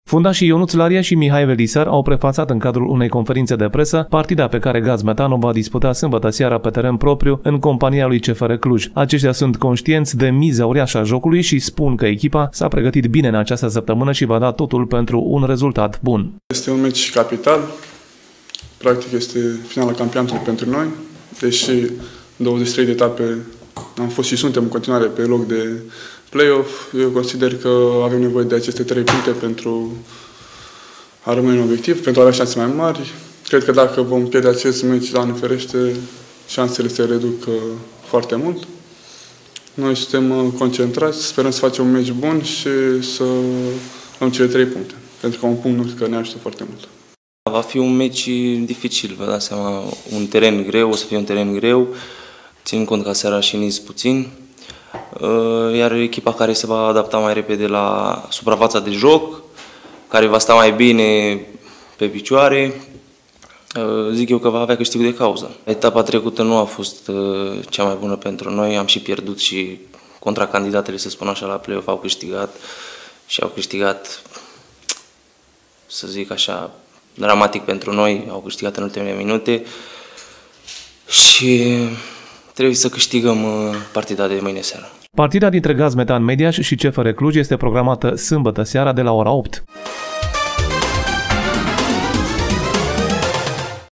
Fundașii Ionuț Laria și Mihai Velisar au prefațat în cadrul unei conferințe de presă partida pe care Gaz Metano va disputa sâmbătă seara pe teren propriu în compania lui CFR Cluj. Aceștia sunt conștienți de miza uriașă a jocului și spun că echipa s-a pregătit bine în această săptămână și va da totul pentru un rezultat bun. Este un meci capital, practic este finala campionatului pentru noi, deși 23 de etape am fost și suntem în continuare pe loc de play-off. Eu consider că avem nevoie de aceste 3 puncte pentru a rămâne în obiectiv, pentru a avea șanse mai mari. Cred că dacă vom pierde acest meci, Doamne ferește, șansele se reduc foarte mult. Noi suntem concentrați, sperăm să facem un meci bun și să luăm cele 3 puncte, pentru că un punct nu cred că ne ajută foarte mult. Va fi un meci dificil, vă dați seama, un teren greu, o să fie un teren greu, ținând cont că seara și nici puțin. Iar echipa care se va adapta mai repede la suprafața de joc, care va sta mai bine pe picioare, zic eu că va avea câștig de cauză. Etapa trecută nu a fost cea mai bună pentru noi, am și pierdut și contracandidatele, să spun așa, la play-off au câștigat și au câștigat, să zic așa, dramatic pentru noi, au câștigat în ultimele minute și trebuie să câștigăm partida de mâine seară. Partida dintre Gaz Metan Mediaș și CFR Cluj este programată sâmbătă seara de la ora 8.